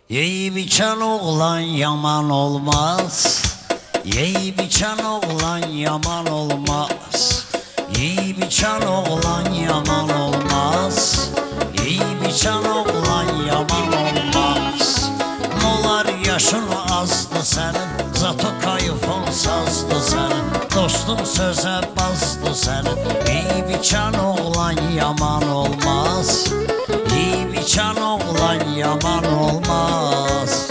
Yeyip içen oğlan yaman olmaz. Yeyip içen oğlan yaman olmaz. Yeyip içen oğlan yaman olmaz. Yeyip içen oğlan yaman olmaz. Molar yaşın azdı senin, zato kayıfın sazdı senin, dostun söze bazdı senin. Yeyip içen oğlan yaman olmaz. Yeyip içen oğlan yaman olmaz.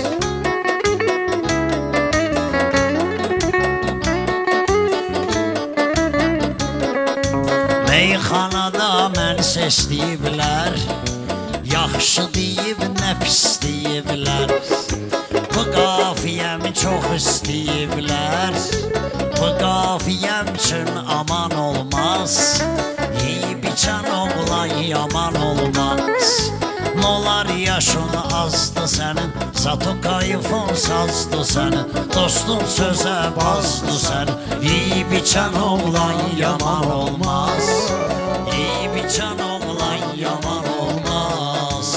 Meyxanada mən səsləyiblər, yaxşı deyib, nə pis deyiblər. Bu qafiyəmi çox istəyiblər, bu qafiyəm üçün aman olmaz. Yeyib içən oğlan yaman olmaz. Nolar yaşın azdı sənin, zato kayıfın sazdı sənin, dostun sözə bazdı sənin. Yeyib içən oğlan yaman olmaz. Yeyib içən oğlan yaman olmaz.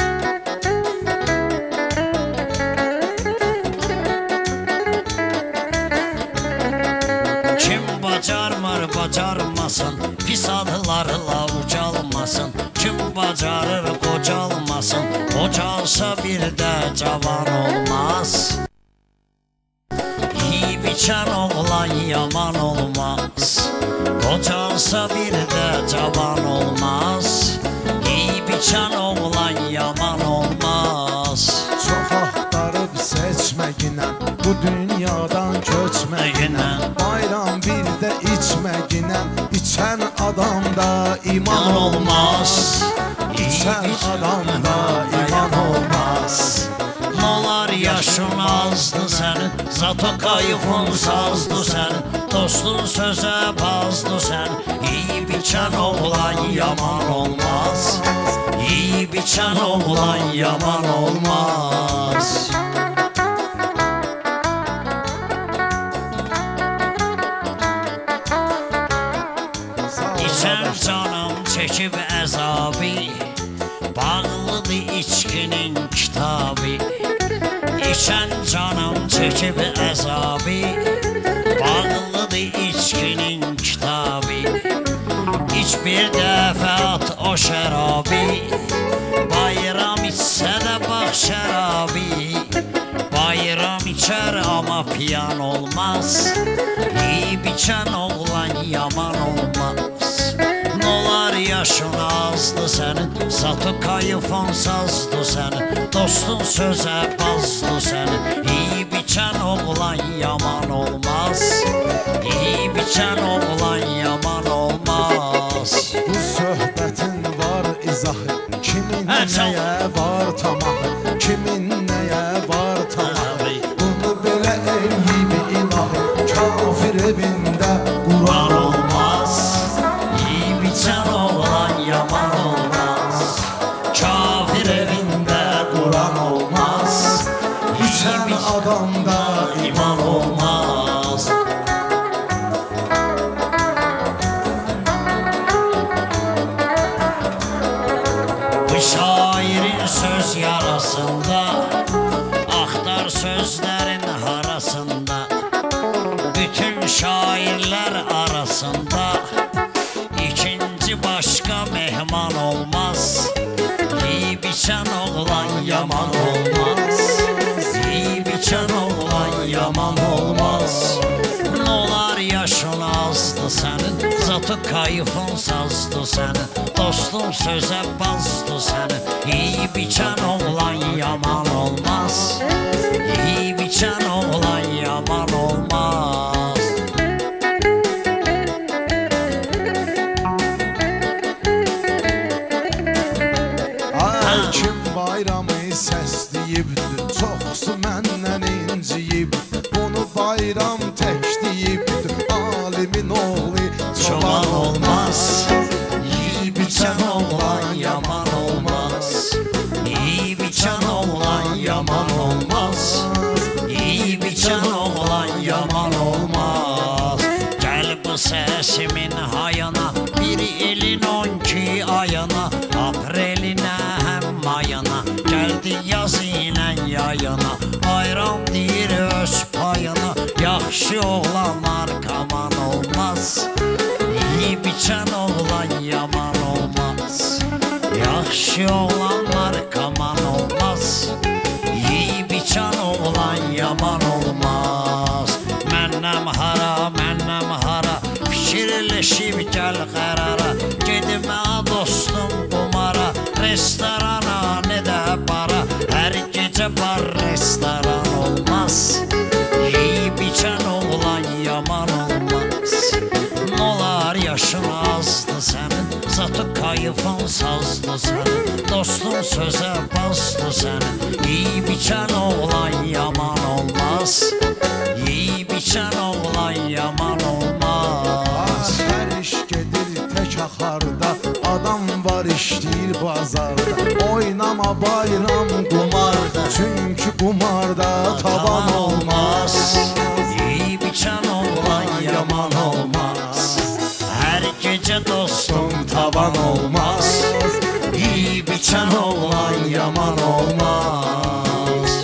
Kim bacarmır bacarmasın, pis adlarla ucalmasın. Kim bacarır qocalmasın, qocalsa bir də cavan olmaz. Yeyib içən oğlan yaman olmaz. Qocalsa bir də cavan olmaz. Yeyib içən oğlan yaman olmaz. Çox axtarıb seçməginə, bu dünyadan köçməginə, bayram bir də içməginə, içən adamda iman olmaz. İçən adamda iman olmaz. Molar yaşın azdı sənin, zato kayıfın sazdı sənin, dostun sözə bazdı sənin. Yeyib içən oğlan yaman olmaz. Yeyib içən oğlan yaman olmaz. İçən canım çəkib əzabı, bağlıdır içkinin kitabı. İçən canım çəkib əzabı, bağlıdır içkinin kitabı. İç bir dəfə at o şərabı, bayram içsə də bax şərabı. Bayram içər amma piyan olmaz. Yeyib içən oğlan yaman olmaz. Nolar yaşın azdı sənin, zato kayıfın sazdı sənin, dostun sözə bazdı sənin. Yeyib içən oğlan yaman olmaz. Yeyib içən oğlan yaman olmaz. Bu söhbətin var izahı, kimin nəyə var tamahı, kimin nəyə var tamahı. Bunu belə eləyib ilahi, kafir evində Quran olmaz. Yeyib içən oğlan yaman olmaz. Kafir evində Quran olmaz. İçən adamda iman olmaz. Bu şairin söz yarasında, axtar sözlərin harasında. Bütün şairlər arasında ikinci başqa mehman olmaz. Yeyib içən oğlan yaman olmaz. Yeyib içən oğlan yaman olmaz. Nolar yaşın azdı sənin, zato kayıfın sazdı sənin, dostun sözə bazdı sənin. Yeyib içən oğlan yaman olmaz. Yeyib içən oğlan yaman olmaz. Ay kim bayramı səsləyibdir, çoxsu məndən inciyibdir. Bunu bayram tək deyibdir, alimin oğlu çoban olmaz. Yeyib içən oğlan yaman olmaz. Yeyib içən oğlan yaman olmaz. Yeyib içən oğlan yaman olmaz. Gəl bu səsimin hayana, bir elin 12 ayana, aprelin yayına, bayram deyir öz payına. Yaxşı oğlanlar kaman olmaz, yeyib içən oğlan yaman olmaz. Yaxşı oğlanlar kaman olmaz, yeyib içən oğlan yaman olmaz. Mənnəm hara, mənnəm hara, fikirləşib gəl qərara. Gedmə dostum qumara, restorana nə də bara. Hər gecə bar restoran olmaz, yeyib içən oğlan yaman olmaz. Nolar yaşın azdı sənin, zatı kayıfın sazdı sənin. Dostun sözə bastı sənin, yeyib içən oğlan yaman olmaz. Yeyib içən oğlan yaman olmaz. Hər iş gedir tək axarda, adam var işləyir bazarda. Oynama bayram qumarda, çünki qumarda tavan olmaz. Yeyib içən oğlan yaman olmaz. Hər gecə dostum tavan olmaz. Yeyib içən oğlan yaman olmaz.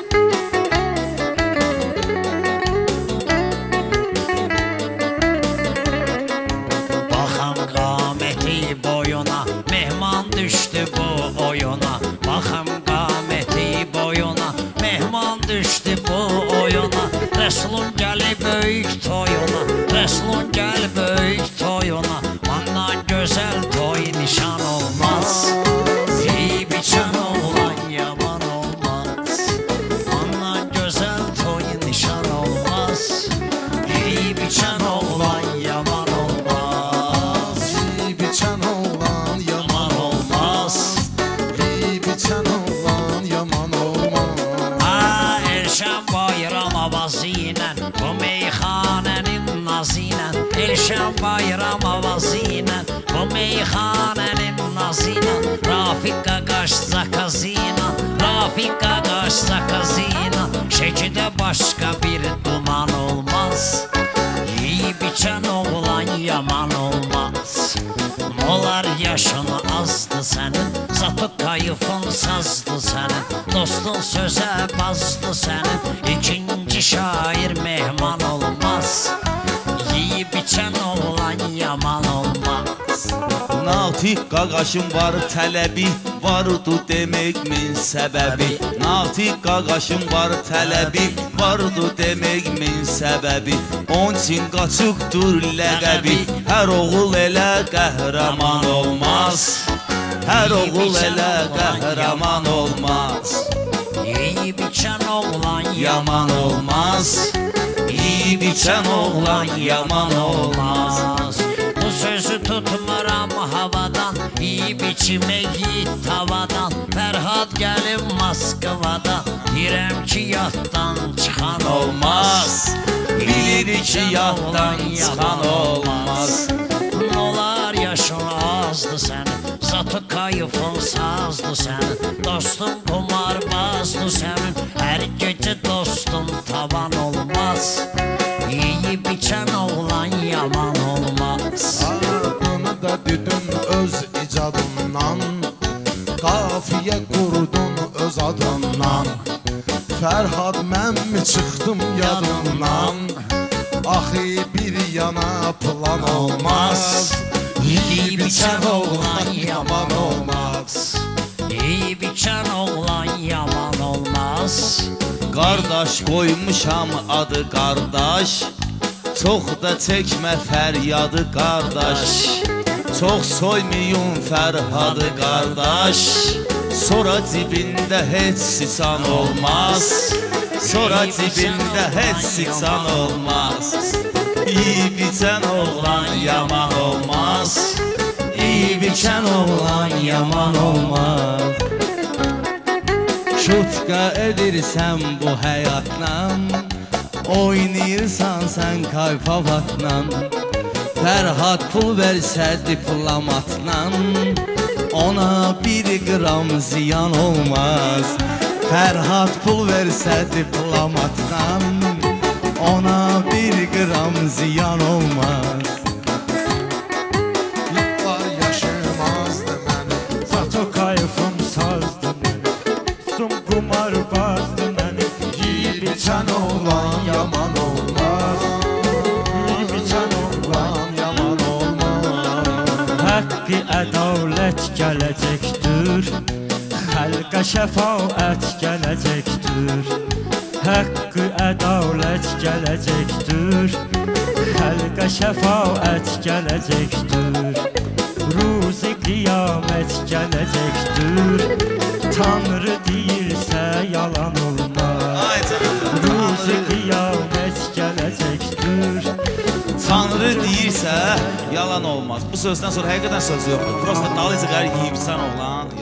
Baxam qaməti boyuna, mehman düşdü bu oyuna. Baxam qaməti boyuna, mehman düşdü bu oyuna. Rəsulun gəli böyük toyuna, Rəsulun gəl böyük toyuna. Ondan gözəl toy nişan olmaz, yeyib içən oğlan yaman olmaz. Ondan gözəl toy nişan olmaz, yeyib içən oğlan yaman olmaz. Yeyib içən oğlan yaman olmaz, yeyib içən oğlan yaman olmaz. Elşən bayram avazı ilə, bu meyxanənin nazı ilə. Elşən bayram avazı ilə, bu meyxanənin nazı ilə. Rafiq qaqaş zakazı ilə, Rafiq qaqaş zakazı ilə. Şəkidə başqa bir duman olmaz, yeyib içən oğlan yaman olmaz. Olar yaşın azdı sənin, zatı kayıfın sazdı sənin. Dostun sözə bazdı sənin, ikinci şair mehman olmaz. Yeyib içən oğlan yaman olmaz. Natiq qaqaşım var tələbi, vardı deməkmin səbəbi. Natiq qaqaşım var tələbi, vardı deməkmin səbəbi. Onun üçün qaçıqdır ləqəbi, hər oğul elə qəhrəman olmaz. Hər oğul elə qəhrəman olmaz. Yeyib içən oğlan Yaman olmaz, yeyib içən oğlan yaman olmaz. Bu sözü tutmuram havadan, yeyib içmək tavadan. Fərhad gəlim Moskvadan, deyirəm ki yaddan çıxan Olmaz, bilir ki yaddan çıxan olmaz. Nolar yaşın azdı sənin, zatı kayıfın sazdı sənin. Dostun qumarbazdı sənin, hər gecə dostun tavan olmaz. Yeyib içən oğlan yaman olmaz. Bunu da dedin öz icadından, qafiyə qurdun öz adından. Fərhad mən mi çıxdım yadımdan, axı bir yana plan olmaz. Yeyib içən oğlan yaman olmaz. Yeyib içən oğlan yaman olmaz. Qardaş qoymuşam adı qardaş, çox da çəkmə fəryadı qardaş. Çox soymayın Fərhadı qardaş, sonra cibində heç siçan olmaz. Sonra cibində heç siçan olmaz. Yeyib içən oğlan yaman olmaz, yeyib içən oğlan yaman olmaz. Şutqa edirsən bu həyatla, oynayırsan sən kayfavatla. Fərhad pul versə diplomatla, ona bir qram ziyan olmaz. Fərhad pul versə diplomatla, ona bir qram ziyan olmaz. Var yaşamazdı mənim, Zato kayfım sazdı, sum kumar bazdı. biçən oğlan yaman olmaz. Yeyib içən oğlan yaman olmaz. Haqqı ədalət gələcəkdir, xəlqə şəfaət gələcəkdir. Haqqı ədalət gələcəkdir, xəlqə şəfaət gələcəkdir. Ruzi qiyamət gələcəkdir, Tanrı deyirsə yalan olmaz. Ruzi qiyamət gələcəkdir, Tanrı deyirsə yalan olmaz. Bu sözdən sonra həqiqətən söz yoxdur. Prosta dalınca gəlir yeyib sən oğlan